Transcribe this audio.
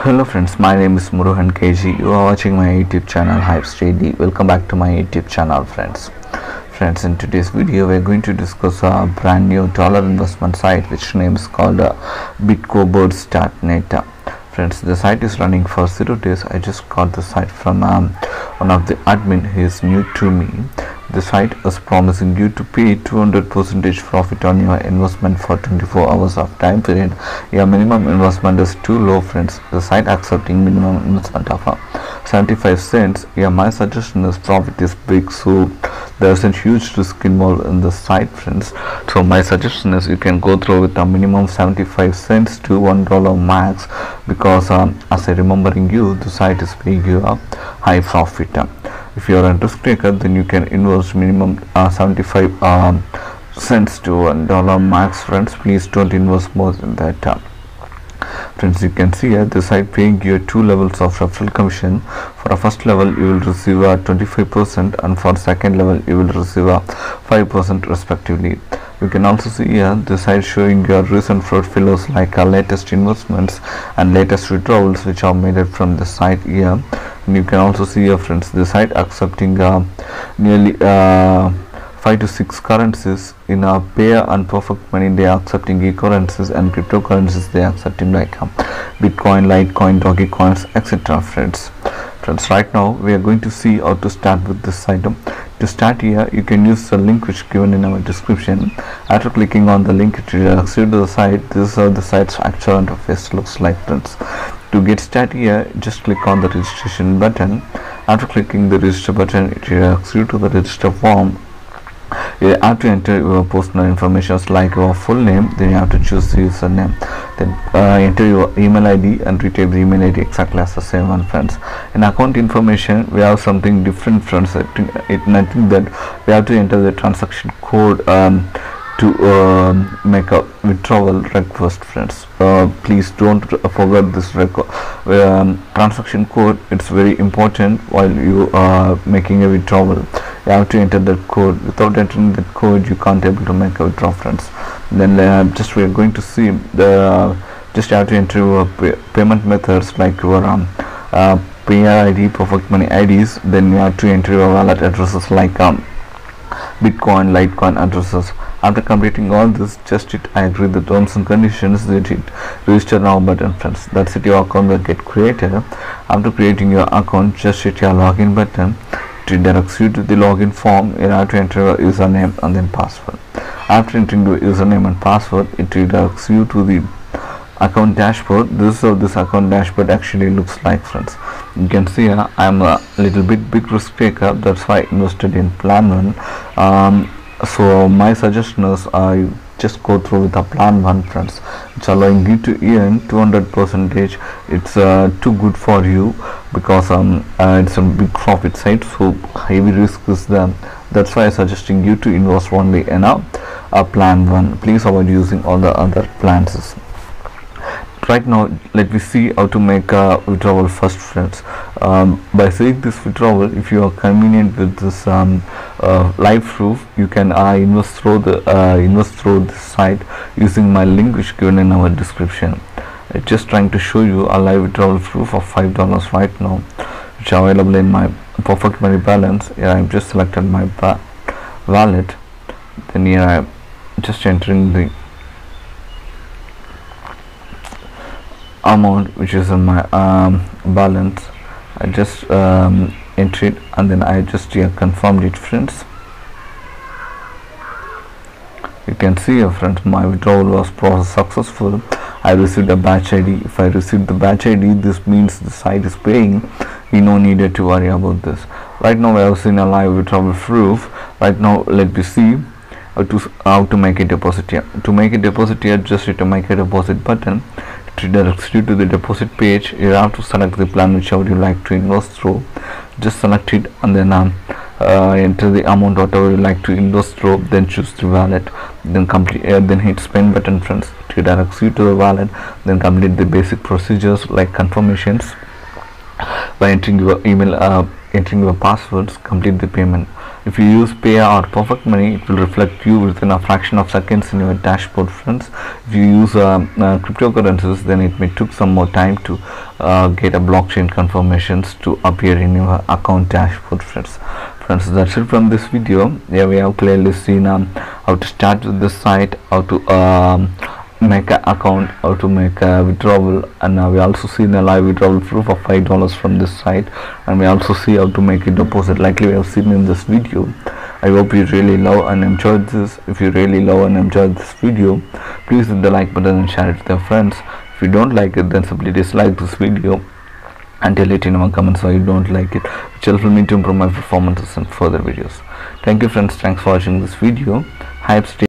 Hello friends, my name is Muruhan KG. You are watching my YouTube channel Hypes Daily. Welcome back to my YouTube channel friends. Friends, in today's video we are going to discuss a brand new dollar investment site which name is called bitcobirds.net. Friends, the site is running for 0 days. I just got the site from one of the admin. He is new to me. The site is promising you to pay 200% profit on your investment for 24 hours of time period. Your minimum investment is too low, friends. The site accepting minimum investment of 75 cents. Yeah, my suggestion is profit is big, so there's a huge risk involved in the site, friends. So my suggestion is you can go through with a minimum 75 cents to $1 max, because as I remembering you, the site is paying you a high profit. If you are a risk taker, then you can invest minimum 75 cents to $1 max, friends. Please don't invest more than that. Friends, you can see here the site paying you 2 levels of referral commission. For a first level you will receive a 25%, and for second level you will receive a 5% respectively. You can also see here the site showing your recent portfolios, like latest investments and latest withdrawals which are made from the site here. And you can also see here, friends, the site accepting nearly 5 to 6 currencies. In payer and perfect money they are accepting e-currencies, and cryptocurrencies they are accepting like Bitcoin, Litecoin, Dogecoins, etc. friends, right now we are going to see how to start with this item. To start here, you can use the link which given in our description. After clicking on the link, it directs you to the site. This is how the site's actual interface looks like, friends. To get started here, just click on the registration button. After clicking the register button, it directs you to the register form. You have to enter your personal information like your full name, then you have to choose the username, then enter your email ID and retype the email ID exactly as the same one, friends. In account information we have something different, friends. I think that we have to enter the transaction code to make a withdrawal request, friends. Please don't forget this transaction code. It's very important while you are making a withdrawal. You have to enter that code. Without entering that code you can't able to make a withdrawal, friends. Then just we are going to see the just have to enter your payment methods like your payer ID, perfect money IDs. Then you have to enter your wallet addresses like Bitcoin, Litecoin addresses. After completing all this, just hit I agree the terms and conditions, then hit register now button, friends. That's it, your account will get created. After creating your account, just hit your login button. It directs you to the login form. You have to enter your username and then password. After entering your username and password, it redirects you to the account dashboard. This is how this account dashboard actually looks like, friends. You can see here I am a little bit big risk taker, that's why I invested in plan 1. So my suggestion is you just go through with a plan 1, friends. It's allowing you to earn 200%. It's too good for you, because it's a big profit site, so heavy risk is there. That's why I'm suggesting you to invest only in a plan 1. Please avoid using all the other plans. Right now let me see how to make a withdrawal first, friends. By saying this withdrawal, if you are convenient with this live proof, you can invest through this site using my link which given in our description. I'm just trying to show you a live withdrawal proof of $5 right now, which are available in my perfect money balance. Here I've just selected my wallet. Then here I'm just entering the amount which is in my balance. I just enter it, and then I just confirmed it, friends. You can see here, friends, my withdrawal was processed successful. I received a batch ID. If I received the batch ID, this means the site is paying. You no needed to worry about this. Right now we have seen a live withdrawal proof. Right now let me see how to make a deposit here. To make a deposit here, just hit the make a deposit button. It redirects you to the deposit page. You have to select the plan whichever you like to invest through. Just select it and then enter the amount whatever you like to invest through. Then choose the wallet. Then complete. Then hit spend button, friends. It redirects you to the wallet. Then complete the basic procedures like confirmations by entering your email, entering your passwords. Complete the payment. If you use Pay or Perfect Money, it will reflect you within a fraction of seconds in your dashboard, friends. If you use cryptocurrencies, then it may take some more time to get a blockchain confirmations to appear in your account dashboard, friends. That's it from this video. Yeah, we have clearly seen how to start with this site, how to make an account, how to make a withdrawal, and we also see the live withdrawal proof of $5 from this site, and we also see how to make a deposit like we have seen in this video. I hope you really love and enjoyed this. If you really love and enjoyed this video, please hit the like button and share it with your friends. If you don't like it, then simply dislike this video and tell it in our comments why you don't like it, which will help me to improve my performances and further videos. Thank you, friends. Thanks for watching this video. Hype.